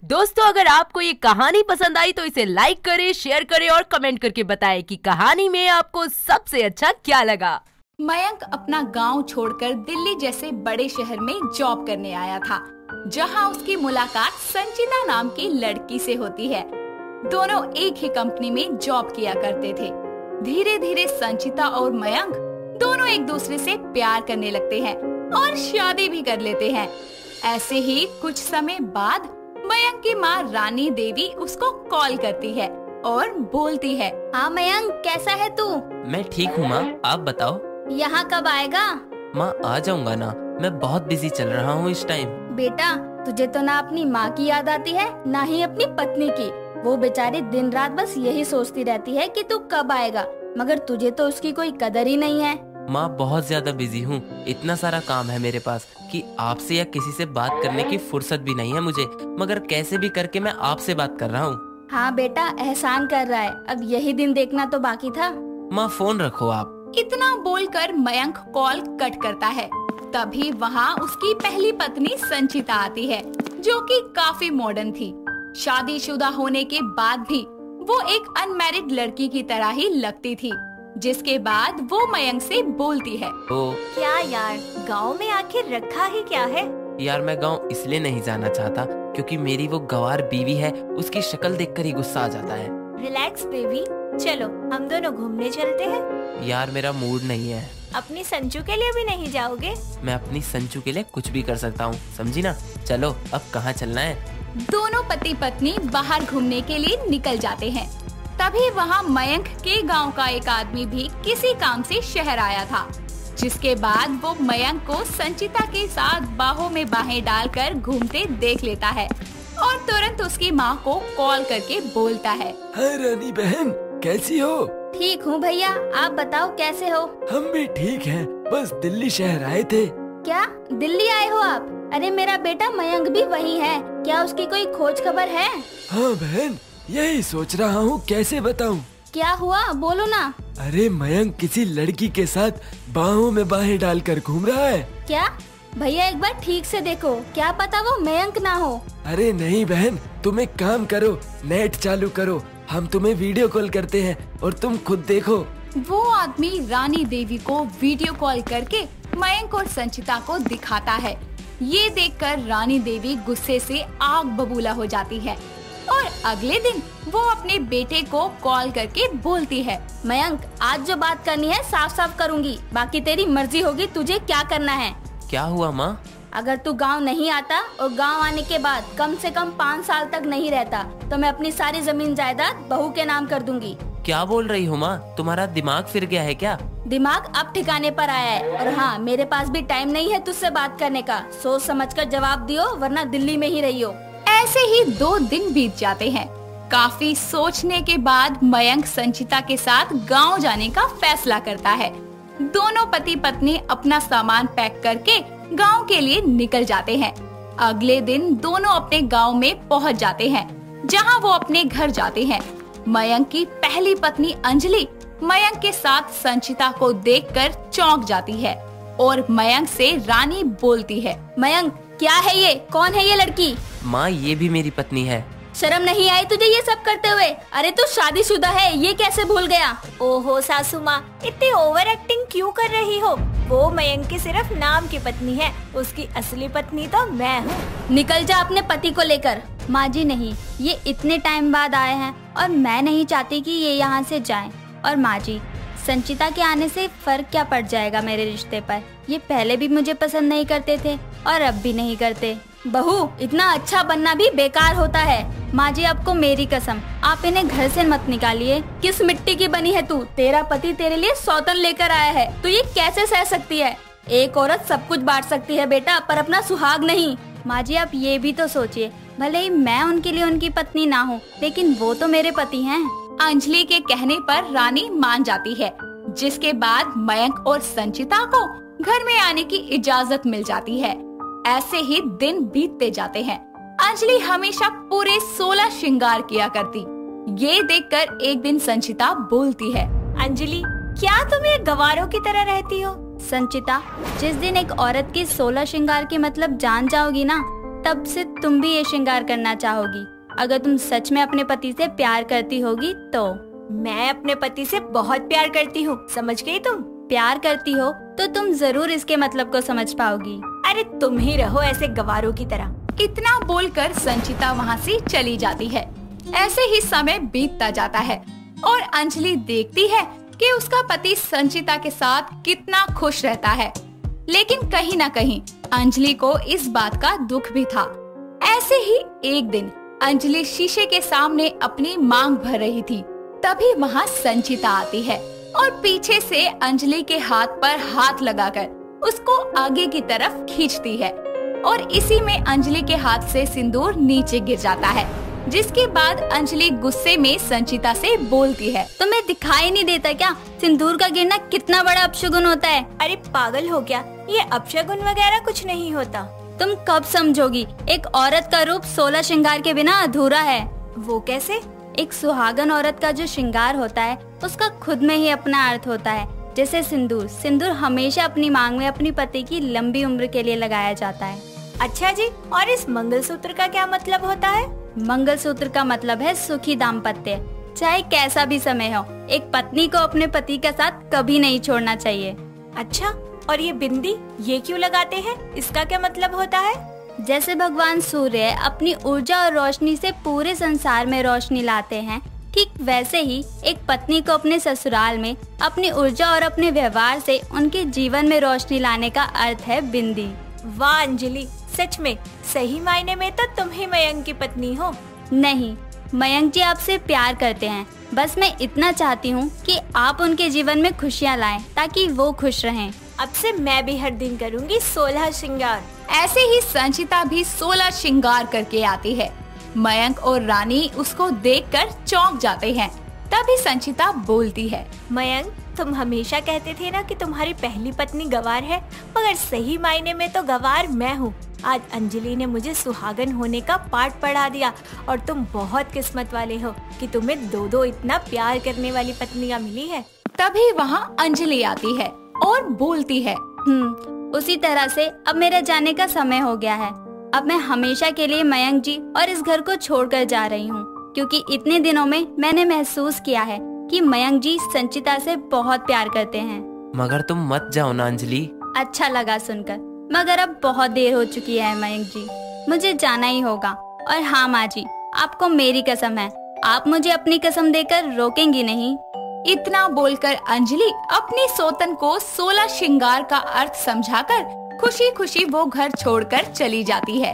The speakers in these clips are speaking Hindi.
दोस्तों, अगर आपको ये कहानी पसंद आई तो इसे लाइक करें, शेयर करें और कमेंट करके बताएं कि कहानी में आपको सबसे अच्छा क्या लगा। मयंक अपना गांव छोड़कर दिल्ली जैसे बड़े शहर में जॉब करने आया था, जहां उसकी मुलाकात संचिता नाम की लड़की से होती है। दोनों एक ही कंपनी में जॉब किया करते थे। धीरे धीरे संचिता और मयंक दोनों एक दूसरे से प्यार करने लगते हैं और शादी भी कर लेते हैं। ऐसे ही कुछ समय बाद मयंक की माँ रानी देवी उसको कॉल करती है और बोलती है, हाँ मयंक, कैसा है तू? मैं ठीक हूँ माँ, आप बताओ। यहाँ कब आएगा? माँ आ जाऊंगा ना, मैं बहुत बिजी चल रहा हूँ इस टाइम। बेटा, तुझे तो ना अपनी माँ की याद आती है ना ही अपनी पत्नी की। वो बेचारी दिन रात बस यही सोचती रहती है कि तू कब आएगा, मगर तुझे तो उसकी कोई कदर ही नहीं है। माँ बहुत ज्यादा बिजी हूँ, इतना सारा काम है मेरे पास कि आपसे या किसी से बात करने की फुर्सत भी नहीं है मुझे, मगर कैसे भी करके मैं आपसे बात कर रहा हूँ। हाँ बेटा, एहसान कर रहा है, अब यही दिन देखना तो बाकी था। माँ फोन रखो आप। इतना बोलकर मयंक कॉल कट करता है। तभी वहाँ उसकी पहली पत्नी संचिता आती है, जो कि काफी मॉडर्न थी। शादीशुदा होने के बाद भी वो एक अनमैरिड लड़की की तरह ही लगती थी। जिसके बाद वो मयंक से बोलती है, क्या यार, गांव में आखिर रखा ही क्या है? यार मैं गांव इसलिए नहीं जाना चाहता क्योंकि मेरी वो गंवार बीवी है, उसकी शक्ल देखकर ही गुस्सा आ जाता है। रिलैक्स बेबी, चलो हम दोनों घूमने चलते हैं। यार मेरा मूड नहीं है। अपनी संचू के लिए भी नहीं जाओगे? मैं अपनी संचू के लिए कुछ भी कर सकता हूँ, समझी ना। चलो अब कहाँ चलना है? दोनों पति पत्नी बाहर घूमने के लिए निकल जाते हैं। तभी वहाँ मयंक के गांव का एक आदमी भी किसी काम से शहर आया था, जिसके बाद वो मयंक को संचिता के साथ बाहों में बाहें डालकर घूमते देख लेता है और तुरंत उसकी माँ को कॉल करके बोलता है, हाय रानी बहन, कैसी हो? ठीक हूँ भैया, आप बताओ कैसे हो? हम भी ठीक हैं, बस दिल्ली शहर आए थे। क्या दिल्ली आए हो आप? अरे मेरा बेटा मयंक भी वही है, क्या उसकी कोई खोज खबर है? हाँ बहन, यही सोच रहा हूँ, कैसे बताऊँ। क्या हुआ, बोलो ना। अरे मयंक किसी लड़की के साथ बाहों में बाहें डालकर घूम रहा है। क्या? भैया एक बार ठीक से देखो, क्या पता वो मयंक ना हो। अरे नहीं बहन, तुम एक काम करो, नेट चालू करो, हम तुम्हें वीडियो कॉल करते हैं और तुम खुद देखो। वो आदमी रानी देवी को वीडियो कॉल करके मयंक और संचिता को दिखाता है। ये देखकर रानी देवी गुस्से से आग बबूला हो जाती है और अगले दिन वो अपने बेटे को कॉल करके बोलती है, मयंक आज जो बात करनी है साफ साफ करूँगी, बाकी तेरी मर्जी होगी तुझे क्या करना है। क्या हुआ माँ? अगर तू गांव नहीं आता और गांव आने के बाद कम से कम 5 साल तक नहीं रहता तो मैं अपनी सारी जमीन जायदाद बहू के नाम कर दूंगी। क्या बोल रही हो माँ? तुम्हारा दिमाग फिर गया है क्या? दिमाग अब ठिकाने पर आया है और हाँ, मेरे पास भी टाइम नहीं है तुझसे बात करने का। सोच समझकर जवाब दियो, वरना दिल्ली में ही रहियो। ऐसे ही 2 दिन बीत जाते हैं। काफी सोचने के बाद मयंक संचिता के साथ गांव जाने का फैसला करता है। दोनों पति पत्नी अपना सामान पैक करके गांव के लिए निकल जाते हैं। अगले दिन दोनों अपने गांव में पहुंच जाते हैं, जहां वो अपने घर जाते हैं। मयंक की पहली पत्नी अंजलि मयंक के साथ संचिता को देखकर चौंक जाती है और मयंक से रानी बोलती है, मयंक क्या है ये, कौन है ये लड़की? माँ ये भी मेरी पत्नी है। शर्म नहीं आई तुझे ये सब करते हुए? अरे तू शादीशुदा है, ये कैसे भूल गया? ओहो सासू माँ, इतनी ओवर एक्टिंग क्यों कर रही हो? वो मयंक की सिर्फ नाम की पत्नी है, उसकी असली पत्नी तो मैं हूँ। निकल जा अपने पति को लेकर। माँ जी नहीं, ये इतने टाइम बाद आए हैं और मैं नहीं चाहती कि ये यहाँ से जाएं। और माँ जी, संचिता के आने से फर्क क्या पड़ जाएगा मेरे रिश्ते पर? ये पहले भी मुझे पसंद नहीं करते थे और अब भी नहीं करते। बहू, इतना अच्छा बनना भी बेकार होता है। माँ जी आपको मेरी कसम, आप इन्हें घर से मत निकालिए। किस मिट्टी की बनी है तू? तेरा पति तेरे लिए सौतन लेकर आया है, तो ये कैसे सह सकती है? एक औरत सब कुछ बांट सकती है बेटा, पर अपना सुहाग नहीं। माँ जी आप ये भी तो सोचिए, भले ही मैं उनके लिए उनकी पत्नी ना हूँ, लेकिन वो तो मेरे पति हैं। अंजलि के कहने पर रानी मान जाती है, जिसके बाद मयंक और संचिता को घर में आने की इजाजत मिल जाती है। ऐसे ही दिन बीतते जाते हैं। अंजलि हमेशा पूरे 16 श्रृंगार किया करती। ये देखकर एक दिन संचिता बोलती है, अंजलि क्या तुम ये गवारों की तरह रहती हो? संचिता, जिस दिन एक औरत की 16 श्रृंगार के मतलब जान जाओगी ना, तब से तुम भी ये श्रृंगार करना चाहोगी। अगर तुम सच में अपने पति से प्यार करती होगी तो। मैं अपने पति से बहुत प्यार करती हूँ, समझ गई तुम? प्यार करती हो तो तुम जरूर इसके मतलब को समझ पाओगी। अरे तुम ही रहो ऐसे गवारों की तरह। इतना बोलकर संचिता वहाँ से चली जाती है। ऐसे ही समय बीतता जाता है और अंजलि देखती है कि उसका पति संचिता के साथ कितना खुश रहता है। लेकिन कहीं न कहीं अंजलि को इस बात का दुख भी था। ऐसे ही एक दिन अंजलि शीशे के सामने अपनी मांग भर रही थी। तभी वहाँ संचिता आती है और पीछे से अंजलि के हाथ पर हाथ लगाकर उसको आगे की तरफ खींचती है और इसी में अंजलि के हाथ से सिंदूर नीचे गिर जाता है। जिसके बाद अंजलि गुस्से में संचिता से बोलती है, तुम्हें दिखाई नहीं देता क्या सिंदूर का गिरना कितना बड़ा अपशगुन होता है? अरे पागल हो क्या, ये अपशगुन वगैरह कुछ नहीं होता। तुम कब समझोगी? एक औरत का रूप 16 श्रृंगार के बिना अधूरा है। वो कैसे? एक सुहागन औरत का जो श्रृंगार होता है उसका खुद में ही अपना अर्थ होता है। जैसे सिंदूर हमेशा अपनी मांग में अपनी पति की लंबी उम्र के लिए लगाया जाता है। अच्छा जी, और इस मंगलसूत्र का क्या मतलब होता है? मंगलसूत्र का मतलब है सुखी दाम्पत्य। चाहे कैसा भी समय हो, एक पत्नी को अपने पति के साथ कभी नहीं छोड़ना चाहिए। अच्छा, और ये बिंदी ये क्यों लगाते हैं? इसका क्या मतलब होता है? जैसे भगवान सूर्य अपनी ऊर्जा और रोशनी से पूरे संसार में रोशनी लाते हैं, ठीक वैसे ही एक पत्नी को अपने ससुराल में अपनी ऊर्जा और अपने व्यवहार से उनके जीवन में रोशनी लाने का अर्थ है बिंदी। वाह अंजलि, सच में सही मायने में तो तुम ही मयंक की पत्नी हो। नहीं, मयंक जी आपसे प्यार करते हैं। बस मैं इतना चाहती हूँ कि आप उनके जीवन में खुशियाँ लाएं ताकि वो खुश रहें। अब से मैं भी हर दिन करूँगी 16 श्रृंगार। ऐसे ही संचिता भी 16 श्रृंगार करके आती है। मयंक और रानी उसको देखकर चौंक जाते हैं। तभी संचिता बोलती है, मयंक, तुम हमेशा कहते थे ना कि तुम्हारी पहली पत्नी गवार है, मगर सही मायने में तो गवार मैं हूँ। आज अंजलि ने मुझे सुहागन होने का पाठ पढ़ा दिया और तुम बहुत किस्मत वाले हो कि तुम्हें दो इतना प्यार करने वाली पत्नियाँ मिली है। तभी वहाँ अंजलि आती है और बोलती है, उसी तरह से अब मेरे जाने का समय हो गया है। अब मैं हमेशा के लिए मयंक जी और इस घर को छोड़कर जा रही हूँ, क्योंकि इतने दिनों में मैंने महसूस किया है कि मयंक जी संचिता से बहुत प्यार करते हैं। मगर तुम मत जाओ ना अंजलि। अच्छा लगा सुनकर, मगर अब बहुत देर हो चुकी है मयंक जी, मुझे जाना ही होगा। और हाँ माँ जी, आपको मेरी कसम है, आप मुझे अपनी कसम देकर रोकेंगी नहीं। इतना बोलकर अंजलि अपनी सोतन को 16 श्रृंगार का अर्थ समझाकर खुशी खुशी वो घर छोड़कर चली जाती है।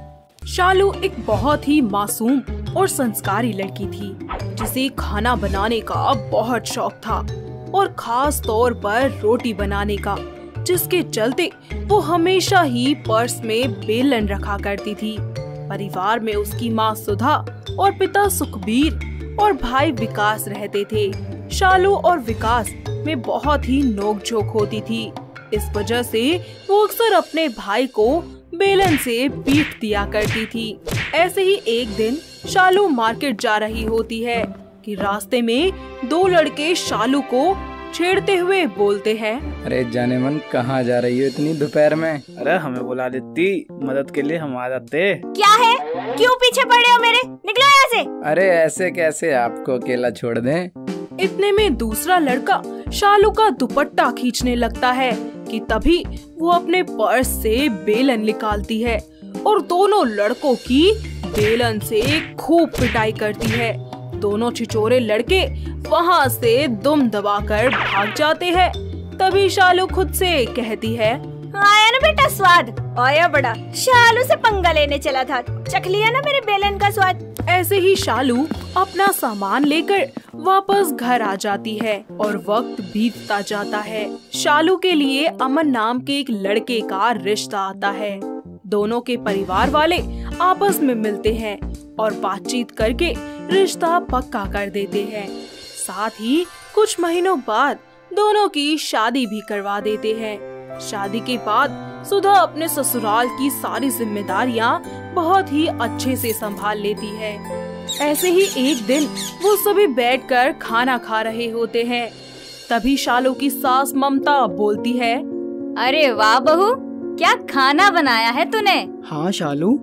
शालू एक बहुत ही मासूम और संस्कारी लड़की थी, जिसे खाना बनाने का बहुत शौक था और खास तौर पर रोटी बनाने का, जिसके चलते वो हमेशा ही पर्स में बेलन रखा करती थी। परिवार में उसकी माँ सुधा और पिता सुखबीर और भाई विकास रहते थे। शालू और विकास में बहुत ही नोकझोंक होती थी। इस वजह से वो अक्सर अपने भाई को बेलन से पीट दिया करती थी। ऐसे ही एक दिन शालू मार्केट जा रही होती है कि रास्ते में दो लड़के शालू को छेड़ते हुए बोलते हैं, अरे जाने मन कहाँ जा रही हो इतनी दोपहर में? अरे हमें बुला देती, मदद के लिए हम आ जाते। क्या है, क्यों पीछे पड़े हो मेरे? निकलो यहाँ से। अरे ऐसे कैसे आपको अकेला छोड़ दें? इतने में दूसरा लड़का शालू का दुपट्टा खींचने लगता है कि तभी वो अपने पर्स से बेलन निकालती है और दोनों लड़कों की बेलन से खूब पिटाई करती है। दोनों छिछोरे लड़के वहाँ से दुम दबाकर भाग जाते हैं। तभी शालू खुद से कहती है, आया ना बेटा स्वाद, आया बड़ा। शालू से पंगा लेने चला था, चख लिया ना मेरे बेलन का स्वाद। ऐसे ही शालू अपना सामान लेकर वापस घर आ जाती है और वक्त बीतता जाता है। शालू के लिए अमन नाम के एक लड़के का रिश्ता आता है। दोनों के परिवार वाले आपस में मिलते हैं और बातचीत करके रिश्ता पक्का कर देते हैं। साथ ही कुछ महीनों बाद दोनों की शादी भी करवा देते हैं। शादी के बाद सुधा अपने ससुराल की सारी जिम्मेदारियां बहुत ही अच्छे से संभाल लेती है। ऐसे ही एक दिन वो सभी बैठकर खाना खा रहे होते हैं। तभी शालू की सास ममता बोलती है, अरे वाह बहू, क्या खाना बनाया है तूने? हाँ शालू,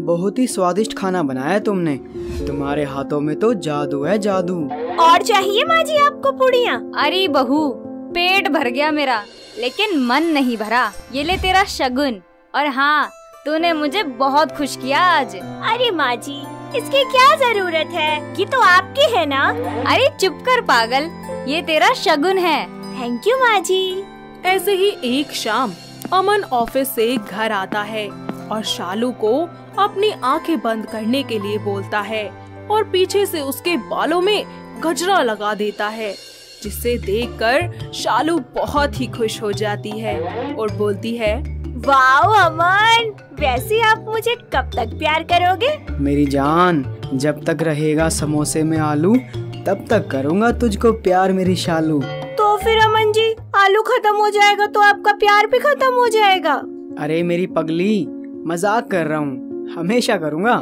बहुत ही स्वादिष्ट खाना बनाया तुमने। तुम्हारे हाथों में तो जादू है, जादू। और चाहिए माँ जी आपको पूड़ियाँ? अरे बहू, पेट भर गया मेरा, लेकिन मन नहीं भरा। ये ले तेरा शगुन। और हाँ, तूने मुझे बहुत खुश किया आज। अरे माँ जी, इसकी क्या जरूरत है, ये तो आपकी है ना। अरे चुप कर पागल, ये तेरा शगुन है। थैंक यू माँ जी। ऐसे ही एक शाम अमन ऑफिस से घर आता है और शालू को अपनी आंखें बंद करने के लिए बोलता है और पीछे से उसके बालों में गजरा लगा देता है, जिसे देखकर शालू बहुत ही खुश हो जाती है और बोलती है, वाओ अमन, वैसे आप मुझे कब तक प्यार करोगे? मेरी जान, जब तक रहेगा समोसे में आलू तब तक करूँगा तुझको प्यार मेरी शालू। तो फिर अमन जी, आलू खत्म हो जाएगा तो आपका प्यार भी खत्म हो जाएगा। अरे मेरी पगली, मजाक कर रहा हूँ, हमेशा करूँगा।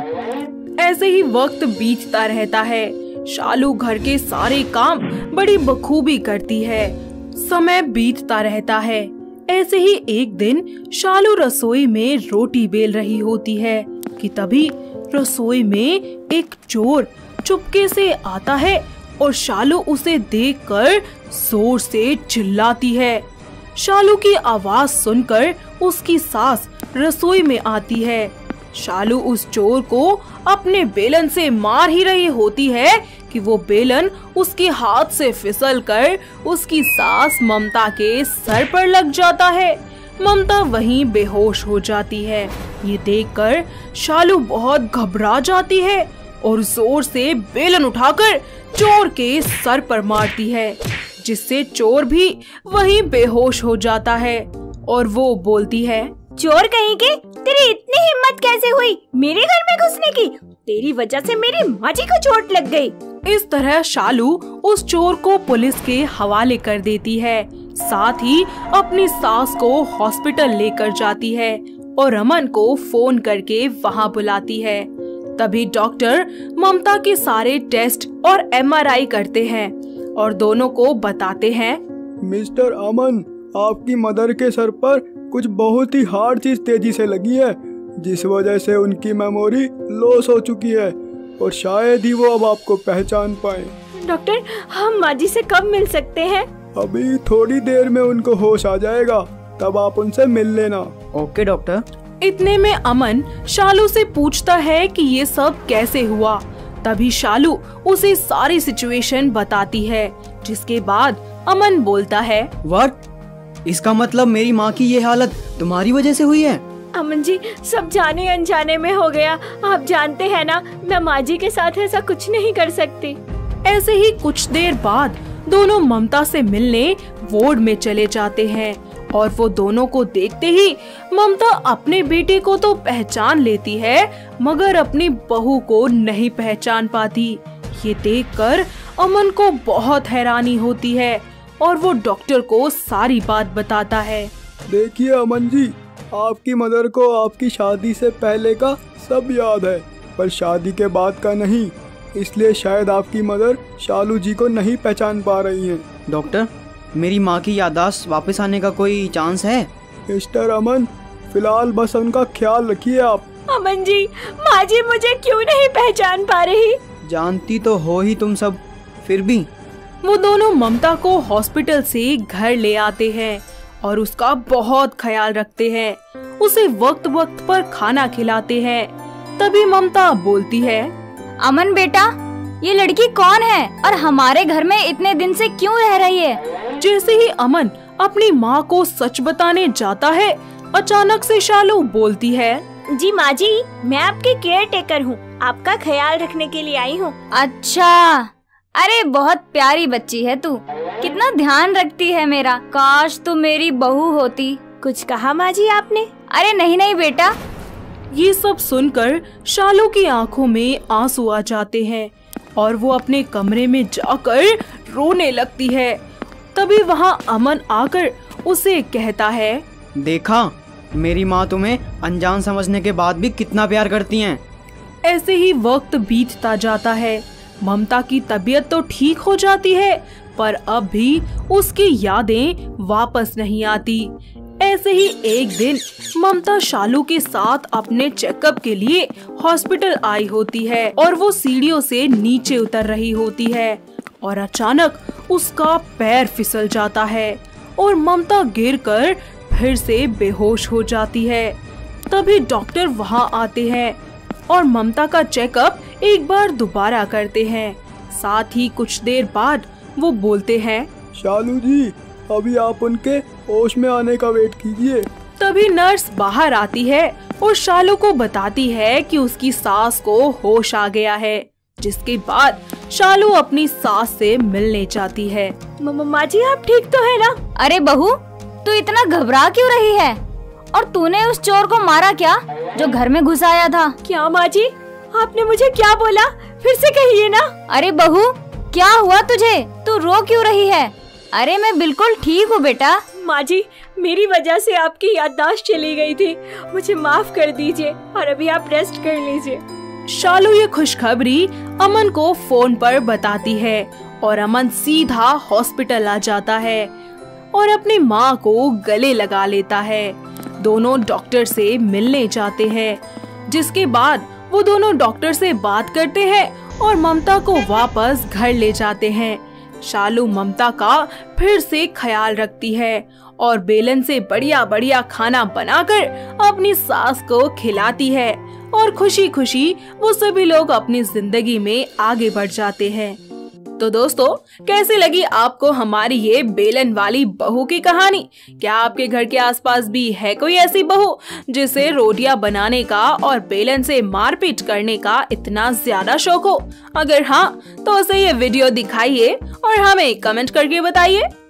ऐसे ही वक्त बीतता रहता है। शालू घर के सारे काम बड़ी बखूबी करती है। समय बीतता रहता है। ऐसे ही एक दिन शालू रसोई में रोटी बेल रही होती है कि तभी रसोई में एक चोर चुपके से आता है और शालू उसे देखकर जोर से चिल्लाती है। शालू की आवाज सुनकर उसकी सास रसोई में आती है। शालू उस चोर को अपने बेलन से मार ही रही होती है कि वो बेलन उसके हाथ से फिसलकर उसकी सास ममता के सर पर लग जाता है। ममता वहीं बेहोश हो जाती है। ये देखकर शालू बहुत घबरा जाती है और जोर से बेलन उठाकर चोर के सर पर मारती है, जिससे चोर भी वहीं बेहोश हो जाता है और वो बोलती है, चोर कहीं के, तेरी इतनी हिम्मत कैसे हुई मेरे घर में घुसने की? तेरी वजह से मेरी माँ जी को चोट लग गई। इस तरह शालू उस चोर को पुलिस के हवाले कर देती है। साथ ही अपनी सास को हॉस्पिटल लेकर जाती है और अमन को फोन करके वहाँ बुलाती है। तभी डॉक्टर ममता के सारे टेस्ट और MRI करते हैं और दोनों को बताते हैं, मिस्टर अमन, आपकी मदर के सर पर कुछ बहुत ही हार्ड चीज तेजी से लगी है, जिस वजह से उनकी मेमोरी लॉस हो चुकी है और शायद ही वो अब आपको पहचान पाए। डॉक्टर, हम माँ जी से कब मिल सकते हैं? अभी थोड़ी देर में उनको होश आ जाएगा, तब आप उनसे मिल लेना। Okay doctor. इतने में अमन शालू से पूछता है कि ये सब कैसे हुआ। तभी शालू उसे सारी सिचुएशन बताती है, जिसके बाद अमन बोलता है, व्हाट? इसका मतलब मेरी माँ की ये हालत तुम्हारी वजह से हुई है? अमन जी, सब जाने अनजाने में हो गया। आप जानते हैं ना, मैं माँ जी के साथ ऐसा कुछ नहीं कर सकती। ऐसे ही कुछ देर बाद दोनों ममता से मिलने वार्ड में चले जाते हैं और वो दोनों को देखते ही ममता अपने बेटे को तो पहचान लेती है, मगर अपनी बहू को नहीं पहचान पाती। ये देखकर अमन को बहुत हैरानी होती है और वो डॉक्टर को सारी बात बताता है। देखिए अमन जी, आपकी मदर को आपकी शादी से पहले का सब याद है, पर शादी के बाद का नहीं, इसलिए शायद आपकी मदर शालू जी को नहीं पहचान पा रही हैं। डॉक्टर, मेरी माँ की याददाश्त वापस आने का कोई चांस है? मिस्टर अमन, फिलहाल बस उनका ख्याल रखिए आप। अमन जी, माँ जी मुझे क्यों नहीं पहचान पा रही? जानती तो हो ही तुम सब, फिर भी। वो दोनों ममता को हॉस्पिटल से घर ले आते हैं और उसका बहुत ख्याल रखते हैं। उसे वक्त वक्त पर खाना खिलाते हैं। तभी ममता बोलती है, अमन बेटा, ये लड़की कौन है और हमारे घर में इतने दिन से क्यों रह रही है? जैसे ही अमन अपनी माँ को सच बताने जाता है, अचानक से शालू बोलती है, जी माँ जी, मैं आपकी केयर टेकर हूँ, आपका ख्याल रखने के लिए आई हूँ। अच्छा, अरे बहुत प्यारी बच्ची है तू, कितना ध्यान रखती है मेरा। काश तू मेरी बहू होती। कुछ कहा माँ जी आपने? अरे नहीं नहीं बेटा। ये सब सुनकर शालू की आंखों में आंसू आ जाते हैं और वो अपने कमरे में जाकर रोने लगती है। तभी वहाँ अमन आकर उसे कहता है, देखा, मेरी माँ तुम्हें अनजान समझने के बाद भी कितना प्यार करती हैं। ऐसे ही वक्त बीतता जाता है। ममता की तबीयत तो ठीक हो जाती है, पर अब भी उसकी यादें वापस नहीं आती। ऐसे ही एक दिन ममता शालू के साथ अपने चेकअप के लिए हॉस्पिटल आई होती है और वो सीढ़ियों से नीचे उतर रही होती है और अचानक उसका पैर फिसल जाता है और ममता गिरकर फिर से बेहोश हो जाती है। तभी डॉक्टर वहाँ आते हैं और ममता का चेकअप एक बार दोबारा करते हैं। साथ ही कुछ देर बाद वो बोलते हैं, शालू जी, अभी आप उनके होश में आने का वेट कीजिए। तभी नर्स बाहर आती है और शालू को बताती है कि उसकी सास को होश आ गया है, जिसके बाद शालू अपनी सास से मिलने जाती है। माँ जी, आप ठीक तो है ना? अरे बहू, तू इतना घबरा क्यों रही है? और तूने उस चोर को मारा क्या जो घर में घुस आया था? क्या माँ जी, आपने मुझे क्या बोला? फिर से कहिए ना। अरे बहू, क्या हुआ तुझे? तू रो क्यों रही है? अरे मैं बिल्कुल ठीक हूँ बेटा। माँ जी, मेरी वजह से आपकी याददाश्त चली गई थी, मुझे माफ कर दीजिए और अभी आप रेस्ट कर लीजिए। शालू ये खुशखबरी अमन को फोन पर बताती है और अमन सीधा हॉस्पिटल आ जाता है और अपनी माँ को गले लगा लेता है। दोनों डॉक्टर से मिलने जाते हैं, जिसके बाद वो दोनों डॉक्टर से बात करते हैं और ममता को वापस घर ले जाते हैं। शालू ममता का फिर से ख्याल रखती है और बेलन से बढ़िया बढ़िया खाना बनाकर अपनी सास को खिलाती है और खुशी खुशी वो सभी लोग अपनी जिंदगी में आगे बढ़ जाते हैं। तो दोस्तों, कैसी लगी आपको हमारी ये बेलन वाली बहू की कहानी? क्या आपके घर के आसपास भी है कोई ऐसी बहू जिसे रोटियां बनाने का और बेलन से मारपीट करने का इतना ज्यादा शौक हो? अगर हाँ, तो उसे ये वीडियो दिखाइए और हमें कमेंट करके बताइए।